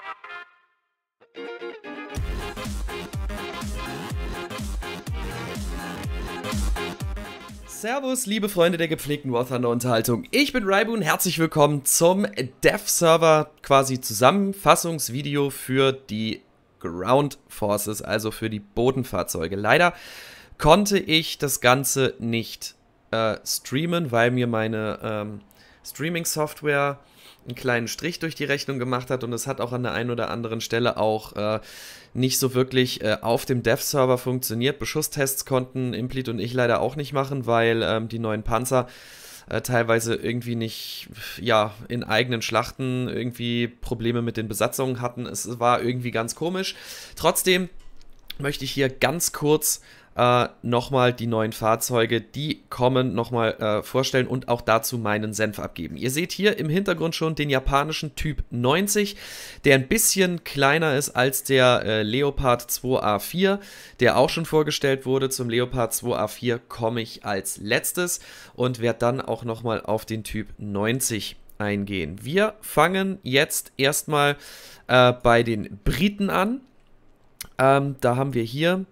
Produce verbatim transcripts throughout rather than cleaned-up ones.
Servus, liebe Freunde der gepflegten War Thunder Unterhaltung. Ich bin Raiboon, herzlich willkommen zum Dev-Server, quasi Zusammenfassungsvideo für die Ground Forces, also für die Bodenfahrzeuge. Leider konnte ich das Ganze nicht äh, streamen, weil mir meine ähm, Streaming-Software einen kleinen Strich durch die Rechnung gemacht hat und es hat auch an der einen oder anderen Stelle auch äh, nicht so wirklich äh, auf dem Dev-Server funktioniert. Beschusstests konnten Implit und ich leider auch nicht machen, weil ähm, die neuen Panzer äh, teilweise irgendwie nicht, ja, in eigenen Schlachten irgendwie Probleme mit den Besatzungen hatten. Es war irgendwie ganz komisch. Trotzdem möchte ich hier ganz kurz äh, nochmal die neuen Fahrzeuge, die kommen, nochmal äh, vorstellen und auch dazu meinen Senf abgeben. Ihr seht hier im Hintergrund schon den japanischen Typ neunzig, der ein bisschen kleiner ist als der äh, Leopard zwei A vier, der auch schon vorgestellt wurde. Zum Leopard zwei A vier komme ich als letztes und werde dann auch nochmal auf den Typ neunzig eingehen. Wir fangen jetzt erstmal äh, bei den Briten an. Ähm, da haben wir hier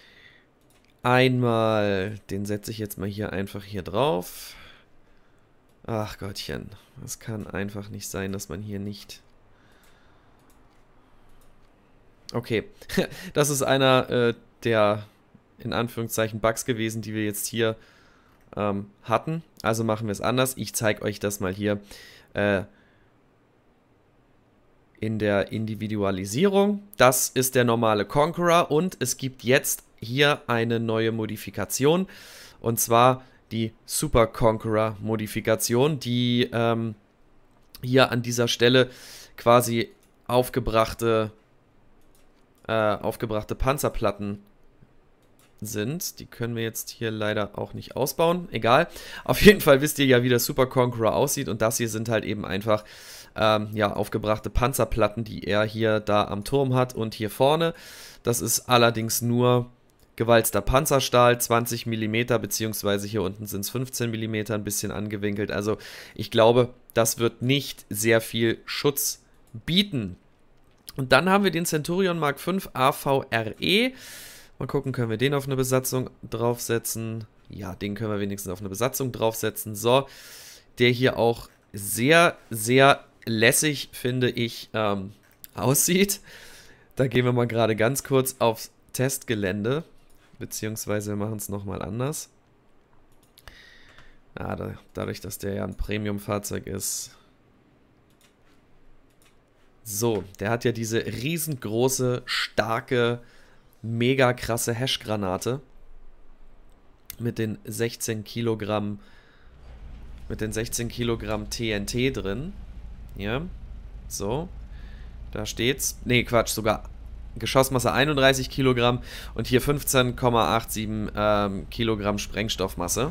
einmal, den setze ich jetzt mal hier einfach hier drauf. Ach Gottchen, es kann einfach nicht sein, dass man hier nicht... Okay, das ist einer äh, der, in Anführungszeichen, Bugs gewesen, die wir jetzt hier ähm, hatten. Also machen wir es anders. Ich zeige euch das mal hier äh, in der Individualisierung. Das ist der normale Conqueror und es gibt jetzt hier eine neue Modifikation, und zwar die Super Conqueror Modifikation, die ähm, hier an dieser Stelle quasi aufgebrachte, äh, aufgebrachte Panzerplatten sind. Die können wir jetzt hier leider auch nicht ausbauen. Egal. Auf jeden Fall wisst ihr ja, wie der Super Conqueror aussieht, und das hier sind halt eben einfach ähm, ja, aufgebrachte Panzerplatten, die er hier da am Turm hat und hier vorne. Das ist allerdings nur gewalzter Panzerstahl, zwanzig Millimeter, beziehungsweise hier unten sind es fünfzehn Millimeter, ein bisschen angewinkelt. Also ich glaube, das wird nicht sehr viel Schutz bieten. Und dann haben wir den Centurion Mark fünf A V R E. Mal gucken, können wir den auf eine Besatzung draufsetzen? Ja, den können wir wenigstens auf eine Besatzung draufsetzen. So, der hier auch sehr, sehr lässig, finde ich, ähm, aussieht. Da gehen wir mal gerade ganz kurz aufs Testgelände. Beziehungsweise wir machen es nochmal anders. Ah, da, dadurch, dass der ja ein Premium-Fahrzeug ist. So, der hat ja diese riesengroße, starke, mega krasse Hash-Granate. Mit den sechzehn Kilogramm, mit den sechzehn Kilogramm T N T drin. Ja, so. Da steht's. Nee, Quatsch, sogar Geschossmasse einunddreißig Kilogramm und hier fünfzehn Komma siebenundachtzig ähm, Kilogramm Sprengstoffmasse.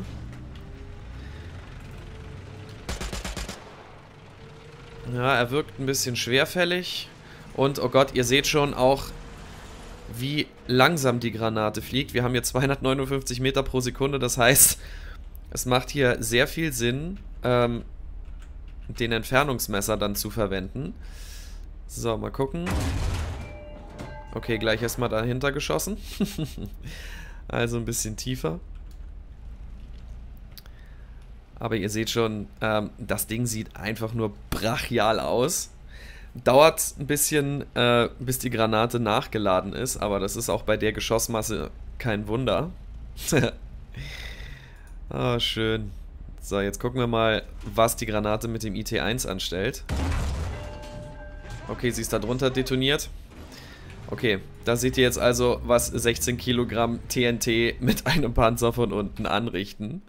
Ja, er wirkt ein bisschen schwerfällig und, oh Gott, ihr seht schon auch, wie langsam die Granate fliegt. Wir haben hier zweihundertneunundfünfzig Meter pro Sekunde, das heißt, es macht hier sehr viel Sinn, ähm, den Entfernungsmesser dann zu verwenden. So, mal gucken. Okay, gleich erstmal dahinter geschossen. Also ein bisschen tiefer. Aber ihr seht schon, ähm, das Ding sieht einfach nur brachial aus. Dauert ein bisschen, äh, bis die Granate nachgeladen ist, aber das ist auch bei der Geschossmasse kein Wunder. Ah, schön. So, jetzt gucken wir mal, was die Granate mit dem I T eins anstellt. Okay, sie ist da drunter detoniert. Okay, da seht ihr jetzt also, was sechzehn Kilogramm T N T mit einem Panzer von unten anrichten.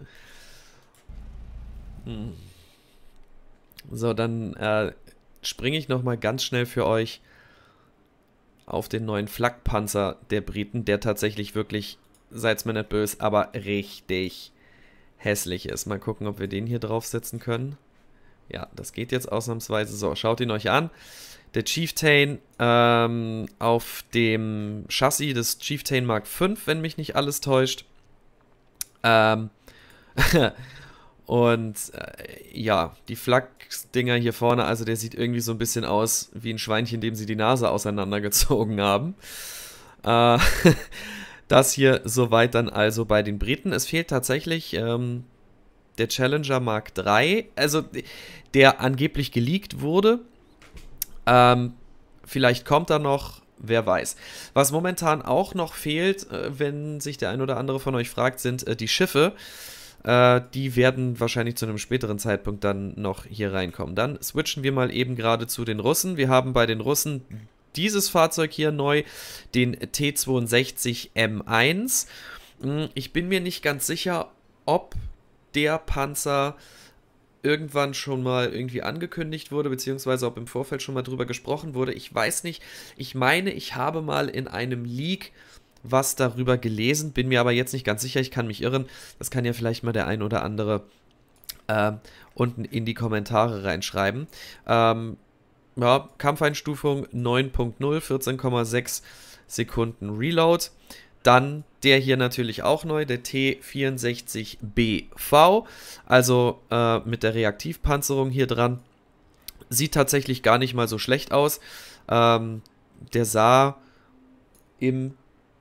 Hm. So, dann äh, springe ich nochmal ganz schnell für euch auf den neuen Flakpanzer der Briten, der tatsächlich wirklich, seid's mir nicht böse, aber richtig hässlich ist. Mal gucken, ob wir den hier draufsetzen können. Ja, das geht jetzt ausnahmsweise. So, schaut ihn euch an. Der Chieftain ähm, auf dem Chassis des Chieftain Mark fünf, wenn mich nicht alles täuscht. Ähm Und äh, ja, die Flak-Dinger hier vorne, also der sieht irgendwie so ein bisschen aus wie ein Schweinchen, dem sie die Nase auseinandergezogen haben. Äh, das hier soweit dann also bei den Briten. Es fehlt tatsächlich ähm, der Challenger Mark drei, also der angeblich geleakt wurde. Ähm, vielleicht kommt er noch, wer weiß. Was momentan auch noch fehlt, äh, wenn sich der ein oder andere von euch fragt, sind äh, die Schiffe. Äh, die werden wahrscheinlich zu einem späteren Zeitpunkt dann noch hier reinkommen. Dann switchen wir mal eben gerade zu den Russen. Wir haben bei den Russen dieses Fahrzeug hier neu, den T zweiundsechzig M eins. Ich bin mir nicht ganz sicher, ob der Panzer irgendwann schon mal irgendwie angekündigt wurde, beziehungsweise ob im Vorfeld schon mal drüber gesprochen wurde. Ich weiß nicht. Ich meine, ich habe mal in einem Leak was darüber gelesen, bin mir aber jetzt nicht ganz sicher, ich kann mich irren. Das kann ja vielleicht mal der ein oder andere äh, unten in die Kommentare reinschreiben. Ähm, ja, Kampfeinstufung neun Punkt null, vierzehn Komma sechs Sekunden Reload. Dann der hier natürlich auch neu, der T vierundsechzig B V, also äh, mit der Reaktivpanzerung hier dran. Sieht tatsächlich gar nicht mal so schlecht aus. Ähm, der sah im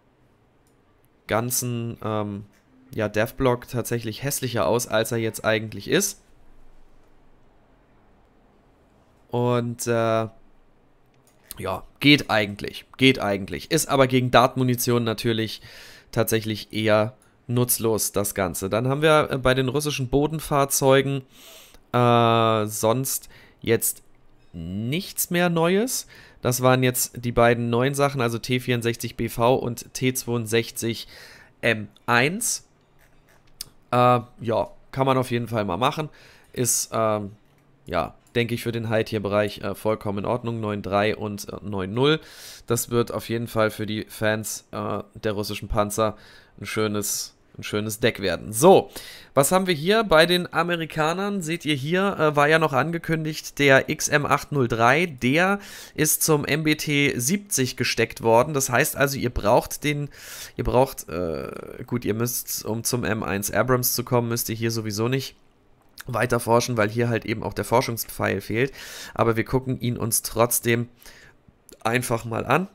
ganzen ähm, ja, Devblock tatsächlich hässlicher aus, als er jetzt eigentlich ist. Und äh, ja, geht eigentlich. Geht eigentlich. Ist aber gegen Dart-Munition natürlich tatsächlich eher nutzlos, das Ganze. Dann haben wir äh, bei den russischen Bodenfahrzeugen äh, sonst jetzt nichts mehr Neues. Das waren jetzt die beiden neuen Sachen, also T vierundsechzig B V und T zweiundsechzig M eins. Äh, ja, kann man auf jeden Fall mal machen. Ist, ähm, ja, denke ich, für den High-Tier-Bereich äh, vollkommen in Ordnung. neun Punkt drei und äh, neun Punkt null. Das wird auf jeden Fall für die Fans äh, der russischen Panzer ein schönes... ein schönes Deck werden. So, was haben wir hier bei den Amerikanern? Seht ihr hier, äh, war ja noch angekündigt, der X M acht null drei, der ist zum M B T siebzig gesteckt worden. Das heißt also, ihr braucht den, ihr braucht, äh, gut, ihr müsst, um zum M eins Abrams zu kommen, müsst ihr hier sowieso nicht weiter forschen, weil hier halt eben auch der Forschungspfeil fehlt. Aber wir gucken ihn uns trotzdem einfach mal an.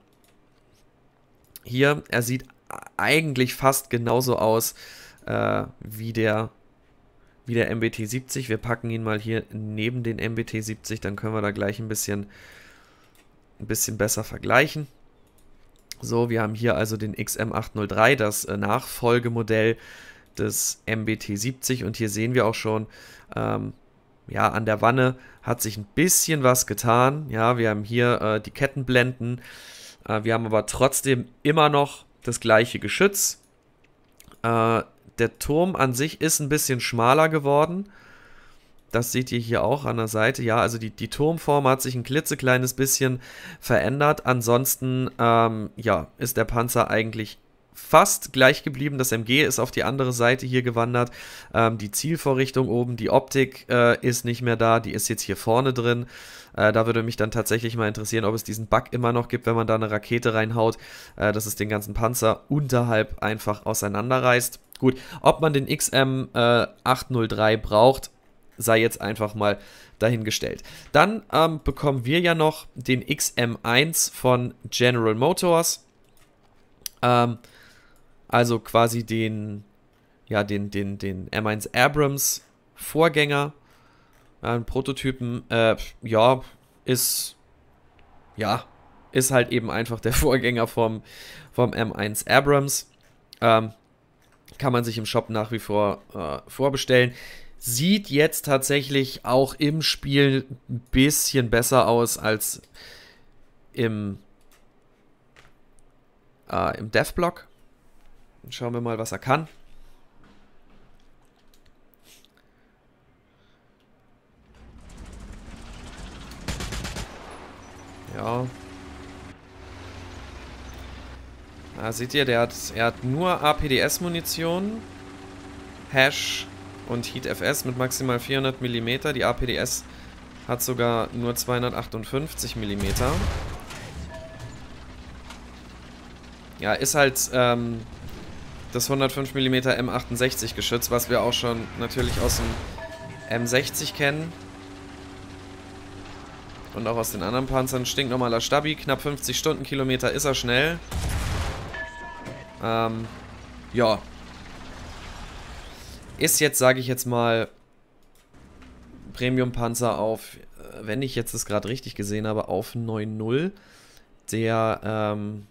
Hier, er sieht eigentlich fast genauso aus äh, wie der wie der M B T siebzig. Wir packen ihn mal hier neben den M B T siebzig, dann können wir da gleich ein bisschen ein bisschen besser vergleichen. So, wir haben hier also den X M acht null drei, das äh, Nachfolgemodell des M B T siebzig, und hier sehen wir auch schon, ähm, ja, an der Wanne hat sich ein bisschen was getan. Ja, wir haben hier äh, die Kettenblenden, äh, wir haben aber trotzdem immer noch das gleiche Geschütz. Äh, der Turm an sich ist ein bisschen schmaler geworden. Das seht ihr hier auch an der Seite. Ja, also die, die Turmform hat sich ein klitzekleines bisschen verändert. Ansonsten, ähm, ja, ist der Panzer eigentlich fast gleich geblieben. Das M G ist auf die andere Seite hier gewandert. Ähm, die Zielvorrichtung oben, die Optik äh, ist nicht mehr da. Die ist jetzt hier vorne drin. Äh, da würde mich dann tatsächlich mal interessieren, ob es diesen Bug immer noch gibt, wenn man da eine Rakete reinhaut, äh, dass es den ganzen Panzer unterhalb einfach auseinanderreißt. Gut, ob man den X M acht null drei braucht, sei jetzt einfach mal dahingestellt. Dann ähm, bekommen wir ja noch den X M eins von General Motors. Ähm, also quasi den, ja, den, den, den M eins Abrams Vorgänger. Ein Prototypen, äh, ja, ist, ja, ist halt eben einfach der Vorgänger vom, vom M eins Abrams. Ähm, kann man sich im Shop nach wie vor äh, vorbestellen. Sieht jetzt tatsächlich auch im Spiel ein bisschen besser aus als im, äh, im Devblock. Schauen wir mal, was er kann. Ja. Da seht ihr, der hat, er hat nur A P D S-Munition, Hash und Heat F S mit maximal vierhundert Millimeter. Die A P D S hat sogar nur zweihundertachtundfünfzig Millimeter. Ja, ist halt ähm, das hundertfünf Millimeter M achtundsechzig Geschütz, was wir auch schon natürlich aus dem M sechzig kennen. Und auch aus den anderen Panzern. Stinknormaler Stabi, knapp fünfzig Stundenkilometer ist er schnell. Ähm, ja. Ist jetzt, sage ich jetzt mal, Premium-Panzer auf, wenn ich jetzt das gerade richtig gesehen habe, auf neun null. Der, ähm,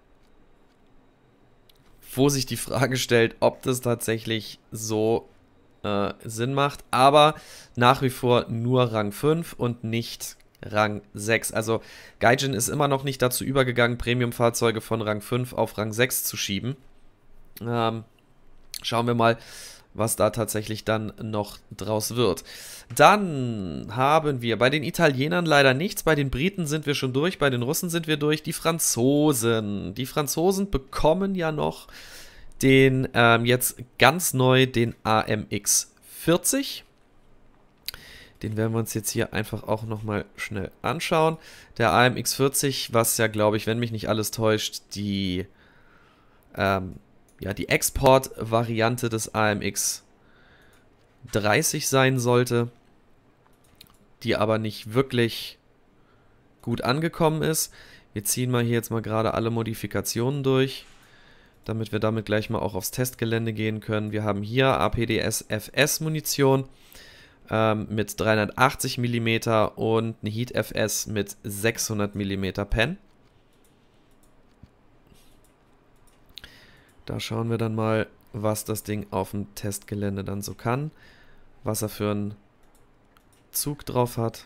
wo sich die Frage stellt, ob das tatsächlich so äh, Sinn macht. Aber nach wie vor nur Rang fünf und nicht Rang sechs. Also Gaijin ist immer noch nicht dazu übergegangen, Premium-Fahrzeuge von Rang fünf auf Rang sechs zu schieben. Ähm, schauen wir mal, was da tatsächlich dann noch draus wird. Dann haben wir bei den Italienern leider nichts, bei den Briten sind wir schon durch, bei den Russen sind wir durch, die Franzosen. Die Franzosen bekommen ja noch den, ähm, jetzt ganz neu, den A M X vierzig. Den werden wir uns jetzt hier einfach auch nochmal schnell anschauen. Der A M X vierzig, was ja, glaube ich, wenn mich nicht alles täuscht, die, ähm, ja, die Export-Variante des A M X dreißig sein sollte, die aber nicht wirklich gut angekommen ist. Wir ziehen mal hier jetzt mal gerade alle Modifikationen durch, damit wir damit gleich mal auch aufs Testgelände gehen können. Wir haben hier A P D S F S-Munition ähm, mit dreihundertachtzig Millimeter und eine Heat F S mit sechshundert Millimeter Pen. Da schauen wir dann mal, was das Ding auf dem Testgelände dann so kann. Was er für einen Zug drauf hat.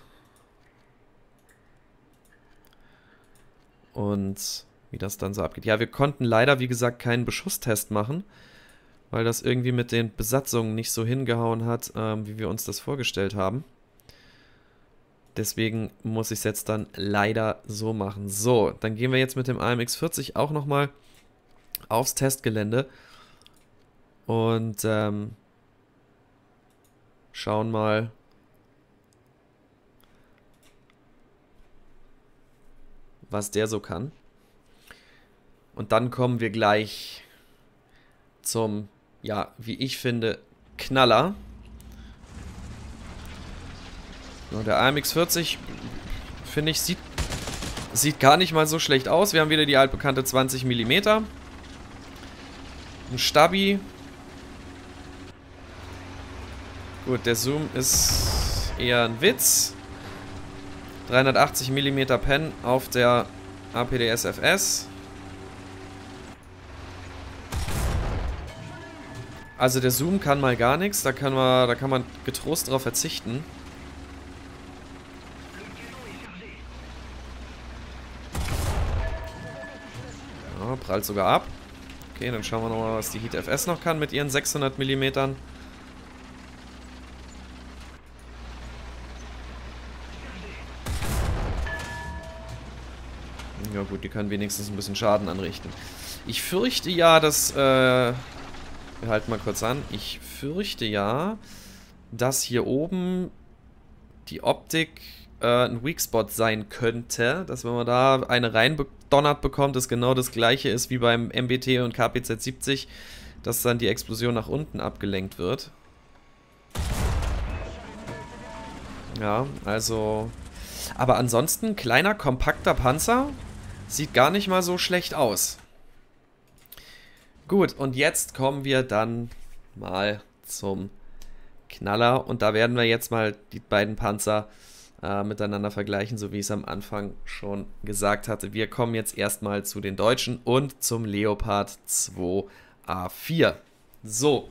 Und wie das dann so abgeht. Ja, wir konnten leider, wie gesagt, keinen Beschusstest machen, weil das irgendwie mit den Besatzungen nicht so hingehauen hat, ähm, wie wir uns das vorgestellt haben. Deswegen muss ich es jetzt dann leider so machen. So, dann gehen wir jetzt mit dem A M X vierzig auch nochmal aufs Testgelände und ähm, schauen mal, was der so kann. Und dann kommen wir gleich zum, ja, wie ich finde, Knaller. So, der A M X vierzig, finde ich, sieht, sieht gar nicht mal so schlecht aus. Wir haben wieder die altbekannte zwanzig Millimeter. Ein Stabi. Gut, der Zoom ist eher ein Witz. dreihundertachtzig Millimeter Pen auf der A P D S F S. Also der Zoom kann mal gar nichts. Da kann man, da kann man getrost drauf verzichten. Ja, prallt sogar ab. Okay, dann schauen wir nochmal, was die Heat F S noch kann mit ihren sechshundert Millimetern. Ja gut, die können wenigstens ein bisschen Schaden anrichten. Ich fürchte ja, dass... Äh, wir halten mal kurz an. Ich fürchte ja, dass hier oben die Optik äh, ein Weakspot sein könnte. Dass wenn man da eine reindonnert bekommt, das genau das gleiche ist wie beim M B T und K P Z siebzig, dass dann die Explosion nach unten abgelenkt wird. Ja, also... Aber ansonsten, kleiner, kompakter Panzer... Sieht gar nicht mal so schlecht aus. Gut, und jetzt kommen wir dann mal zum Knaller. Und da werden wir jetzt mal die beiden Panzer äh, miteinander vergleichen, so wie ich es am Anfang schon gesagt hatte. Wir kommen jetzt erstmal zu den Deutschen und zum Leopard zwei A vier. So.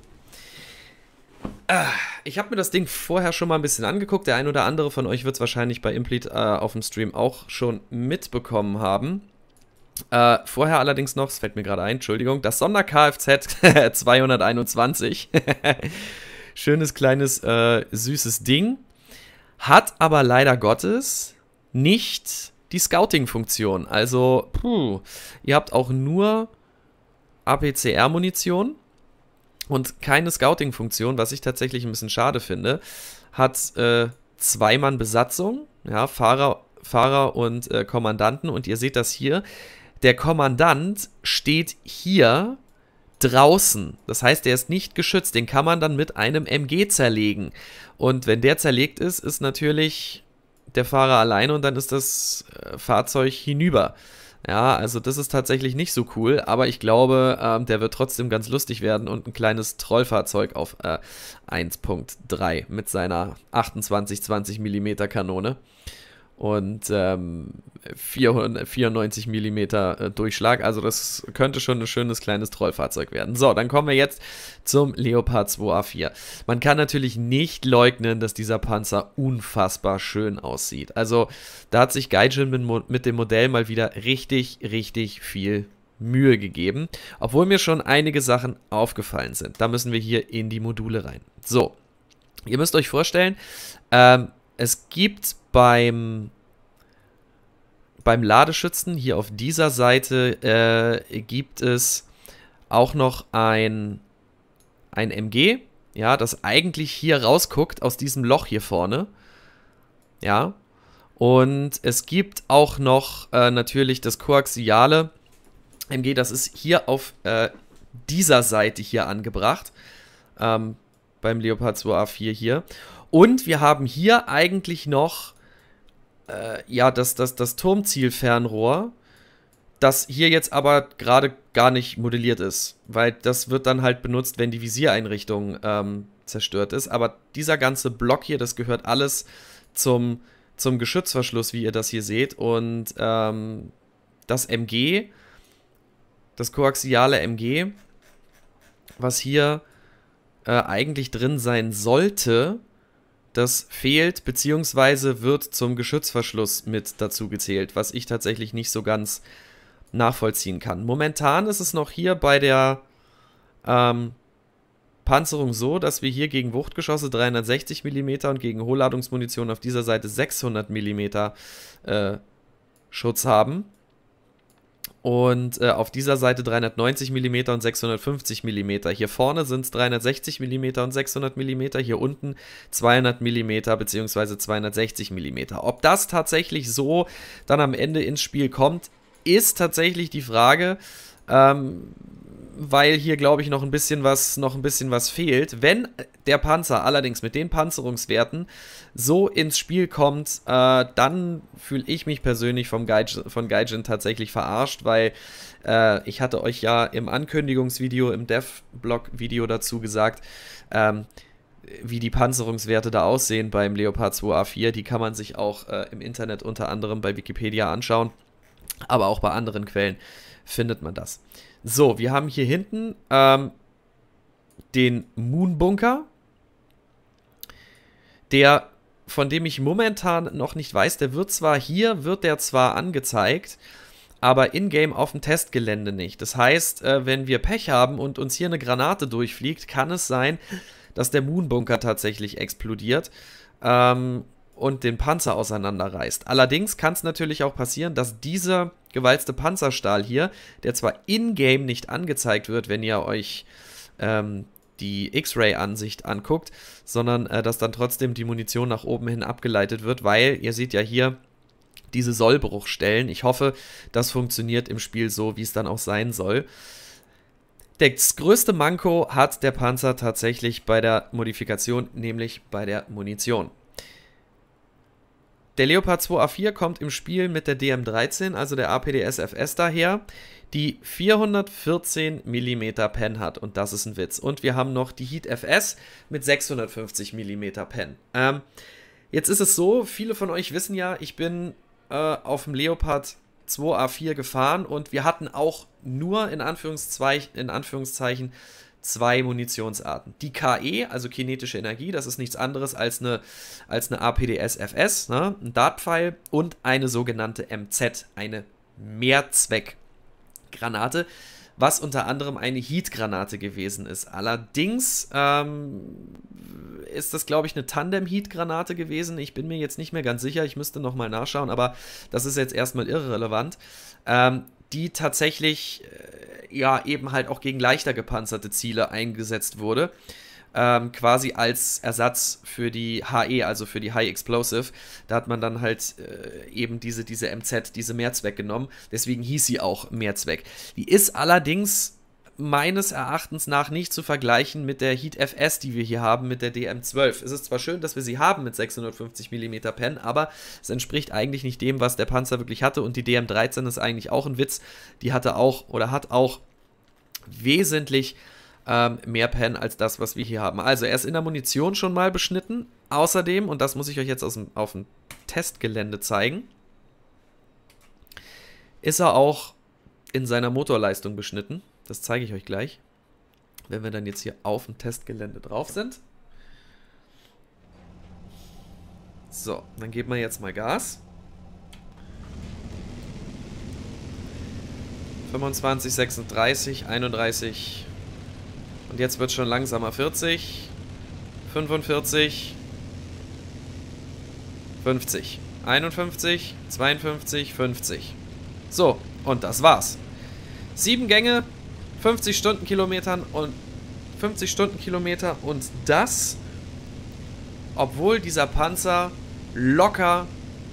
Ich habe mir das Ding vorher schon mal ein bisschen angeguckt. Der ein oder andere von euch wird es wahrscheinlich bei Implete äh, auf dem Stream auch schon mitbekommen haben. Äh, vorher allerdings noch, es fällt mir gerade ein, Entschuldigung, das Sonder-Kfz zweihunderteinundzwanzig. Schönes, kleines, äh, süßes Ding. Hat aber leider Gottes nicht die Scouting-Funktion. Also, puh, ihr habt auch nur A P C R-Munition. Und keine Scouting-Funktion, was ich tatsächlich ein bisschen schade finde. Hat äh, zwei Mann Besatzung, ja, Fahrer, Fahrer und äh, Kommandanten. Und ihr seht das hier. Der Kommandant steht hier draußen. Das heißt, der ist nicht geschützt. Den kann man dann mit einem M G zerlegen. Und wenn der zerlegt ist, ist natürlich der Fahrer alleine und dann ist das äh, Fahrzeug hinüber. Ja, also das ist tatsächlich nicht so cool, aber ich glaube, ähm, der wird trotzdem ganz lustig werden und ein kleines Trollfahrzeug auf äh, eins Punkt drei mit seiner achtundzwanzig zwanzig Millimeter Kanone und ähm, vierhundertvierundneunzig Millimeter äh, Durchschlag. Also das könnte schon ein schönes kleines Trollfahrzeug werden. So, dann kommen wir jetzt zum Leopard zwei A vier. Man kann natürlich nicht leugnen, dass dieser Panzer unfassbar schön aussieht. Also da hat sich Gaijin mit, mit dem Modell mal wieder richtig, richtig viel Mühe gegeben. Obwohl mir schon einige Sachen aufgefallen sind. Da müssen wir hier in die Module rein. So, ihr müsst euch vorstellen, ähm, es gibt beim, beim Ladeschützen hier auf dieser Seite äh, gibt es auch noch ein, ein M G, ja, das eigentlich hier rausguckt aus diesem Loch hier vorne. Ja, und es gibt auch noch äh, natürlich das koaxiale M G, das ist hier auf äh, dieser Seite hier angebracht, ähm, beim Leopard zwei A vier hier. Und wir haben hier eigentlich noch äh, ja, das, das, das Turmzielfernrohr, das hier jetzt aber gerade gar nicht modelliert ist, weil das wird dann halt benutzt, wenn die Visiereinrichtung ähm, zerstört ist. Aber dieser ganze Block hier, das gehört alles zum, zum Geschützverschluss, wie ihr das hier seht. Und ähm, das M G, das koaxiale M G, was hier äh, eigentlich drin sein sollte, das fehlt, beziehungsweise wird zum Geschützverschluss mit dazu gezählt, was ich tatsächlich nicht so ganz nachvollziehen kann. Momentan ist es noch hier bei der ähm, Panzerung so, dass wir hier gegen Wuchtgeschosse dreihundertsechzig Millimeter und gegen Hochladungsmunition auf dieser Seite sechshundert Millimeter äh, Schutz haben. Und äh, auf dieser Seite dreihundertneunzig Millimeter und sechshundertfünfzig Millimeter. Hier vorne sind es dreihundertsechzig Millimeter und sechshundert Millimeter. Hier unten zweihundert Millimeter bzw. zweihundertsechzig Millimeter. Ob das tatsächlich so dann am Ende ins Spiel kommt, ist tatsächlich die Frage. Ähm, weil hier, glaube ich, noch ein bisschen was, noch ein bisschen was fehlt. Wenn der Panzer allerdings mit den Panzerungswerten so ins Spiel kommt, äh, dann fühle ich mich persönlich vom Gaijin, von Gaijin tatsächlich verarscht, weil äh, ich hatte euch ja im Ankündigungsvideo, im Dev-Blog-Video dazu gesagt, ähm, wie die Panzerungswerte da aussehen beim Leopard zwei A vier. Die kann man sich auch äh, im Internet unter anderem bei Wikipedia anschauen, aber auch bei anderen Quellen findet man das. So, wir haben hier hinten ähm, den Moon-Bunker, der, von dem ich momentan noch nicht weiß, der wird zwar hier, wird der zwar angezeigt, aber in-game auf dem Testgelände nicht. Das heißt, äh, wenn wir Pech haben und uns hier eine Granate durchfliegt, kann es sein, dass der Moon-Bunker tatsächlich explodiert ähm, und den Panzer auseinanderreißt. Allerdings kann es natürlich auch passieren, dass dieser gewalzte Panzerstahl hier, der zwar in-game nicht angezeigt wird, wenn ihr euch ähm, die X-Ray-Ansicht anguckt, sondern äh, dass dann trotzdem die Munition nach oben hin abgeleitet wird, weil ihr seht ja hier diese Sollbruchstellen. Ich hoffe, das funktioniert im Spiel so, wie es dann auch sein soll. Das größte Manko hat der Panzer tatsächlich bei der Modifikation, nämlich bei der Munition. Der Leopard zwei A vier kommt im Spiel mit der D M dreizehn, also der A P D S F S daher, die vierhundertvierzehn Millimeter Pen hat und das ist ein Witz. Und wir haben noch die Heat F S mit sechshundertfünfzig Millimeter Pen. Ähm, jetzt ist es so, viele von euch wissen ja, ich bin äh, auf dem Leopard zwei A vier gefahren und wir hatten auch nur in Anführungszeichen, in Anführungszeichen zwei Munitionsarten. Die K E, also kinetische Energie, das ist nichts anderes als eine, als eine A P D S F S, ne? Ein Dartpfeil und eine sogenannte M Z, eine Mehrzweckgranate, was unter anderem eine Heat-Granate gewesen ist. Allerdings ähm, ist das, glaube ich, eine Tandem-Heat-Granate gewesen. Ich bin mir jetzt nicht mehr ganz sicher, ich müsste nochmal nachschauen, aber das ist jetzt erstmal irrelevant. Ähm, die tatsächlich äh, ja eben halt auch gegen leichter gepanzerte Ziele eingesetzt wurde. Ähm, quasi als Ersatz für die H E, also für die High Explosive. Da hat man dann halt äh, eben diese, diese M Z, diese Mehrzweck genommen. Deswegen hieß sie auch Mehrzweck. Die ist allerdings meines Erachtens nach nicht zu vergleichen mit der Heat F S, die wir hier haben, mit der D M zwölf. Es ist zwar schön, dass wir sie haben mit sechshundertfünfzig Millimeter Pen, aber es entspricht eigentlich nicht dem, was der Panzer wirklich hatte. Und die D M dreizehn ist eigentlich auch ein Witz. Die hatte auch oder hat auch wesentlich ähm, mehr Pen als das, was wir hier haben. Also er ist in der Munition schon mal beschnitten. Außerdem, und das muss ich euch jetzt aus dem, auf dem Testgelände zeigen, ist er auch in seiner Motorleistung beschnitten. Das zeige ich euch gleich, wenn wir dann jetzt hier auf dem Testgelände drauf sind. So, dann geben wir jetzt mal Gas. fünfundzwanzig, sechsunddreißig, einunddreißig. Und jetzt wird es schon langsamer. vierzig, fünfundvierzig, fünfzig, einundfünfzig, zweiundfünfzig, fünfzig. So, und das war's. Sieben Gänge, fünfzig Stundenkilometern und fünfzig Stundenkilometer und das, obwohl dieser Panzer locker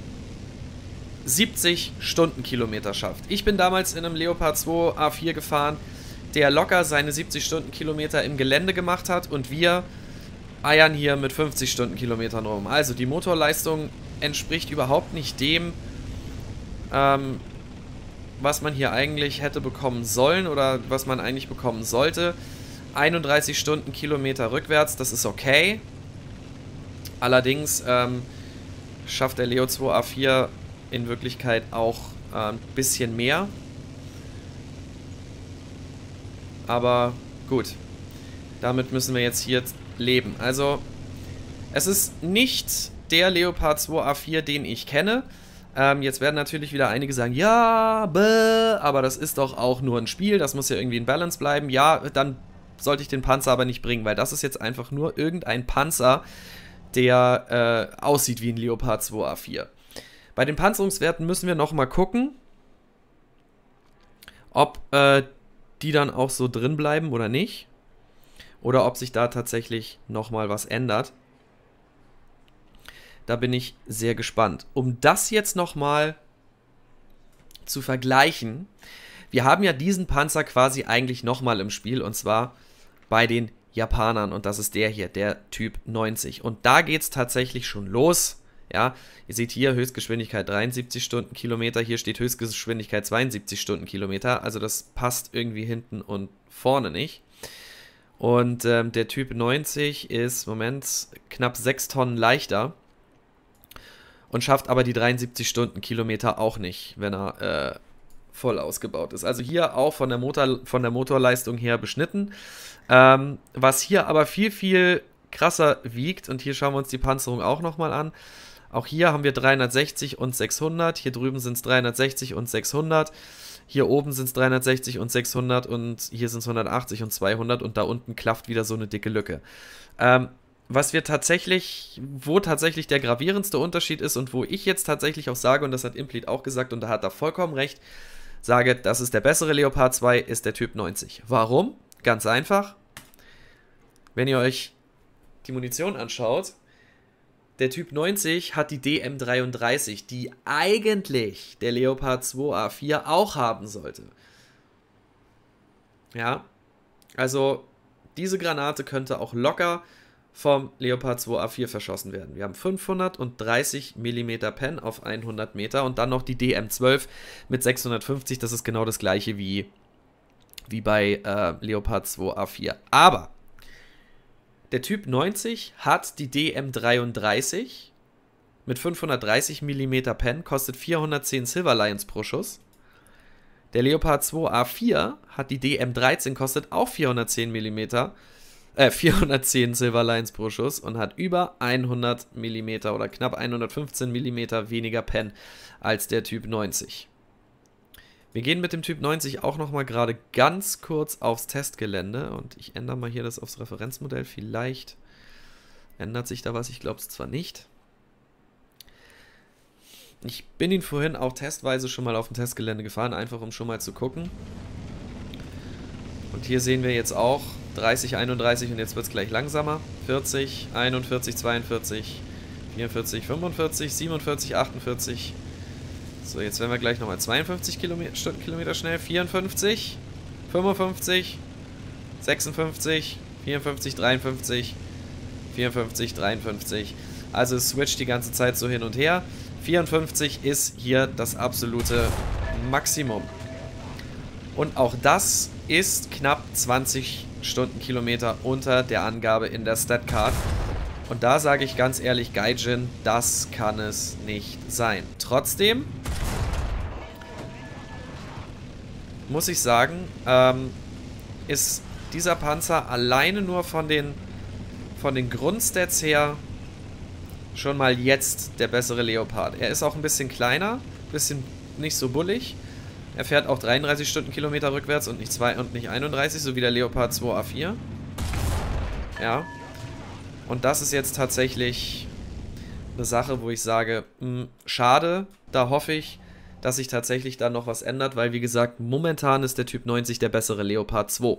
siebzig Stundenkilometer schafft. Ich bin damals in einem Leopard zwei A vier gefahren, der locker seine siebzig Stundenkilometer im Gelände gemacht hat und wir eiern hier mit fünfzig Stundenkilometern rum. Also die Motorleistung entspricht überhaupt nicht dem, ähm, was man hier eigentlich hätte bekommen sollen oder was man eigentlich bekommen sollte. einunddreißig Stundenkilometer rückwärts, das ist okay. Allerdings ähm, schafft der Leo zwei A vier in Wirklichkeit auch äh, ein bisschen mehr. Aber gut, damit müssen wir jetzt hier leben. Also, es ist nicht der Leopard zwei A vier, den ich kenne. Ähm, jetzt werden natürlich wieder einige sagen, ja, bäh, aber das ist doch auch nur ein Spiel, das muss ja irgendwie in Balance bleiben. Ja, dann sollte ich den Panzer aber nicht bringen, weil das ist jetzt einfach nur irgendein Panzer, der äh, aussieht wie ein Leopard zwei A vier. Bei den Panzerungswerten müssen wir nochmal gucken, ob äh, die dann auch so drin bleiben oder nicht. Oder ob sich da tatsächlich nochmal was ändert. Da bin ich sehr gespannt. Um das jetzt nochmal zu vergleichen, wir haben ja diesen Panzer quasi eigentlich nochmal im Spiel und zwar bei den Japanern und das ist der hier, der Typ neunzig. Und da geht es tatsächlich schon los. Ja, ihr seht hier Höchstgeschwindigkeit dreiundsiebzig Stundenkilometer, hier steht Höchstgeschwindigkeit zweiundsiebzig Stundenkilometer, also das passt irgendwie hinten und vorne nicht. Und ähm, der Typ neunzig ist, Moment, knapp sechs Tonnen leichter und schafft aber die dreiundsiebzig Stundenkilometer auch nicht, wenn er äh, voll ausgebaut ist. Also hier auch von der, Motor, von der Motorleistung her beschnitten. Ähm, was hier aber viel, viel krasser wiegt, und hier schauen wir uns die Panzerung auch nochmal an. Auch hier haben wir dreihundertsechzig und sechshundert, hier drüben sind es dreihundertsechzig und sechshundert, hier oben sind es dreihundertsechzig und sechshundert und hier sind es hundertachtzig und zweihundert und da unten klafft wieder so eine dicke Lücke. Ähm, was wir tatsächlich, wo tatsächlich der gravierendste Unterschied ist und wo ich jetzt tatsächlich auch sage, und das hat Implete auch gesagt und da hat er vollkommen recht, sage, das ist der bessere Leopard zwei, ist der Typ neunzig. Warum? Ganz einfach. Wenn ihr euch die Munition anschaut, der Typ neunzig hat die D M dreiunddreißig, die eigentlich der Leopard zwei A vier auch haben sollte. Ja, also diese Granate könnte auch locker vom Leopard zwei A vier verschossen werden. Wir haben fünfhundertdreißig Millimeter Pen auf hundert Meter und dann noch die D M zwölf mit sechshundertfünfzig, das ist genau das gleiche wie, wie bei äh, Leopard zwei A vier. Aber der Typ neunzig hat die D M dreiunddreißig mit fünfhundertdreißig Millimeter Pen, kostet vierhundertzehn Silver Lions pro Schuss. Der Leopard zwei A vier hat die D M dreizehn, kostet auch vierhundertzehn Millimeter, äh, vierhundertzehn Silver Lions pro Schuss und hat über hundert Millimeter oder knapp hundertfünfzehn Millimeter weniger Pen als der Typ neunzig. Wir gehen mit dem Typ neunzig auch nochmal gerade ganz kurz aufs Testgelände und ich ändere mal hier das aufs Referenzmodell. Vielleicht ändert sich da was, ich glaube es zwar nicht. Ich bin ihn vorhin auch testweise schon mal auf dem Testgelände gefahren, einfach um schon mal zu gucken. Und hier sehen wir jetzt auch dreißig, einunddreißig und jetzt wird es gleich langsamer. vierzig, einundvierzig, zweiundvierzig, vierundvierzig, fünfundvierzig, siebenundvierzig, achtundvierzig. So, jetzt werden wir gleich nochmal zweiundfünfzig Stundenkilometer schnell. vierundfünfzig, fünfundfünfzig, sechsundfünfzig, vierundfünfzig, dreiundfünfzig, vierundfünfzig, dreiundfünfzig. Also es switcht die ganze Zeit so hin und her. vierundfünfzig ist hier das absolute Maximum. Und auch das ist knapp zwanzig Stundenkilometer unter der Angabe in der Statcard. Und da sage ich ganz ehrlich, Gaijin, das kann es nicht sein. Trotzdem muss ich sagen, ähm, ist dieser Panzer alleine nur von den, von den Grundstats her schon mal jetzt der bessere Leopard. Er ist auch ein bisschen kleiner, ein bisschen nicht so bullig. Er fährt auch dreiunddreißig Stundenkilometer rückwärts und nicht, zwei, und nicht einunddreißig, so wie der Leopard zwei A vier. Ja. Und das ist jetzt tatsächlich eine Sache, wo ich sage, mh, schade, da hoffe ich, dass sich tatsächlich da noch was ändert, weil wie gesagt, momentan ist der Typ neunzig der bessere Leopard zwei.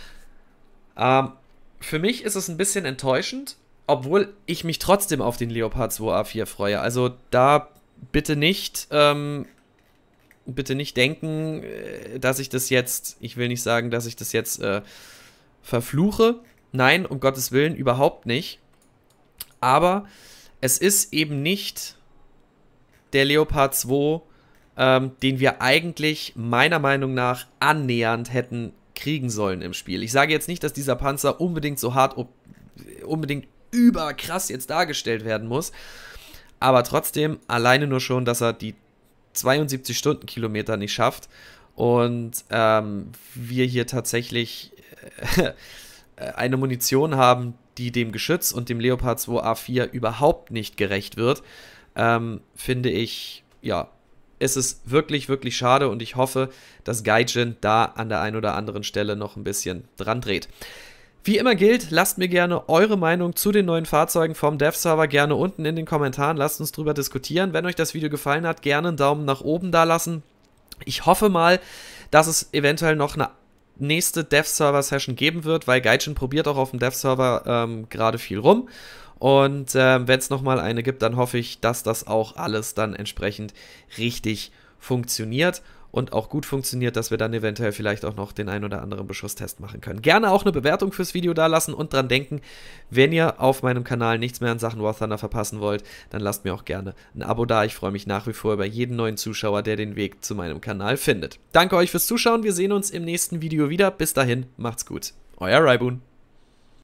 Ähm, für mich ist es ein bisschen enttäuschend, obwohl ich mich trotzdem auf den Leopard zwei A vier freue. Also da bitte nicht, ähm, bitte nicht denken, dass ich das jetzt, ich will nicht sagen, dass ich das jetzt äh, verfluche. Nein, um Gottes Willen, überhaupt nicht. Aber es ist eben nicht der Leopard zwei, ähm, den wir eigentlich meiner Meinung nach annähernd hätten kriegen sollen im Spiel. Ich sage jetzt nicht, dass dieser Panzer unbedingt so hart, unbedingt überkrass jetzt dargestellt werden muss. Aber trotzdem, alleine nur schon, dass er die zweiundsiebzig Stundenkilometer nicht schafft und ähm, wir hier tatsächlich äh, eine Munition haben, die dem Geschütz und dem Leopard zwei A vier überhaupt nicht gerecht wird, ähm, finde ich, ja, es ist wirklich, wirklich schade und ich hoffe, dass Gaijin da an der einen oder anderen Stelle noch ein bisschen dran dreht. Wie immer gilt, lasst mir gerne eure Meinung zu den neuen Fahrzeugen vom Dev-Server gerne unten in den Kommentaren. Lasst uns drüber diskutieren. Wenn euch das Video gefallen hat, gerne einen Daumen nach oben da lassen. Ich hoffe mal, dass es eventuell noch eine nächste Dev-Server-Session geben wird, weil Gaijin probiert auch auf dem Dev-Server ähm, gerade viel rum. Und äh, wenn es nochmal eine gibt, dann hoffe ich, dass das auch alles dann entsprechend richtig funktioniert. Und auch gut funktioniert, dass wir dann eventuell vielleicht auch noch den ein oder anderen Beschusstest machen können. Gerne auch eine Bewertung fürs Video da lassen und dran denken, wenn ihr auf meinem Kanal nichts mehr an Sachen War Thunder verpassen wollt, dann lasst mir auch gerne ein Abo da. Ich freue mich nach wie vor über jeden neuen Zuschauer, der den Weg zu meinem Kanal findet. Danke euch fürs Zuschauen, wir sehen uns im nächsten Video wieder. Bis dahin, macht's gut. Euer Raibun.